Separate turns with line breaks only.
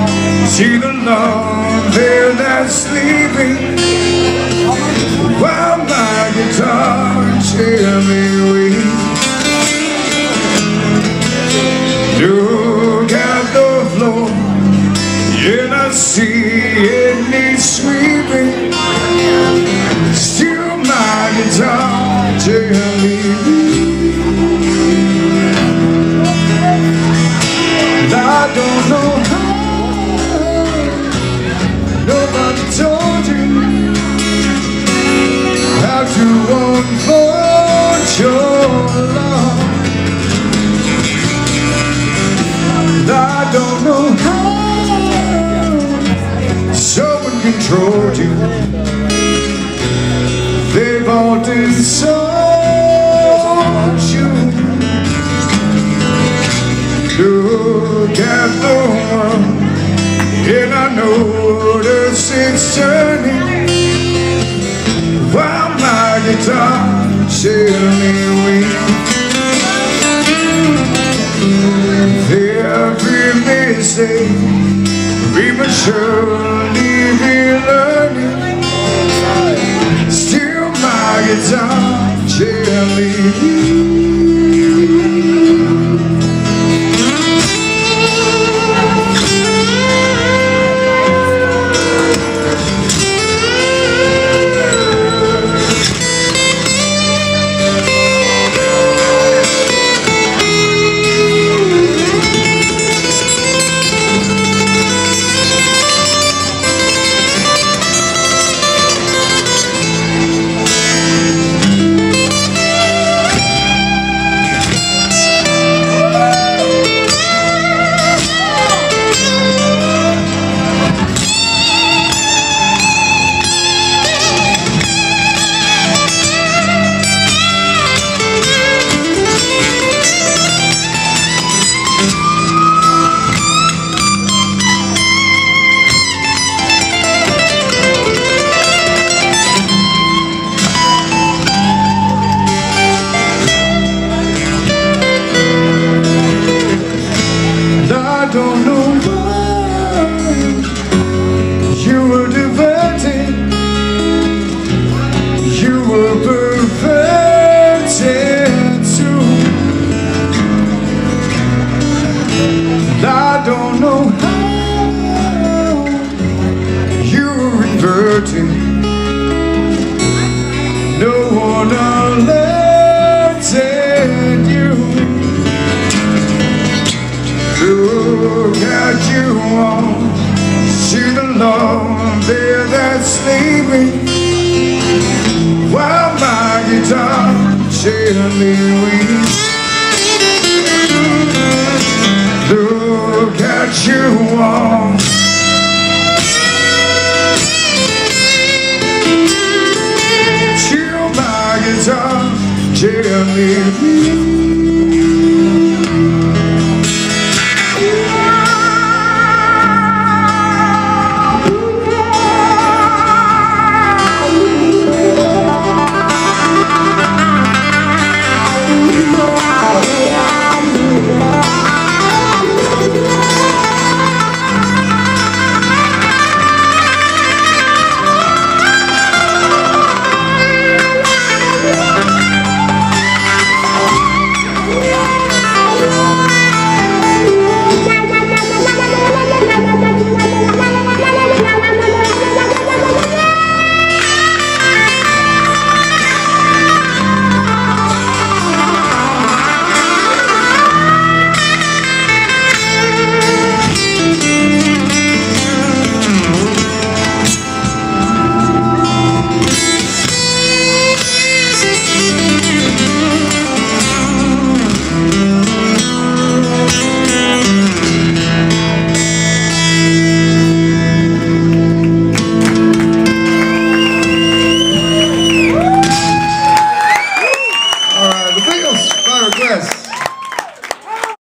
See the Lord there that's sleeping, while my guitar gently weeps. Look at the floor, and I see it needs sweeping. Still my guitar gently weeps. And I don't know how, nobody told you how to unfold your love. And I don't know how someone controlled you. They've all disowned you. Look at the one, and I notice it's turning, while my guitar gently weeps. Every mistake prematurely be learning, still my guitar gently weeps. I don't know why you were diverted, you were perfected too. I don't know how you were inverted, no one alerted you. Look at you all, see the Lord there that's sleeping, while my guitar gently weeps.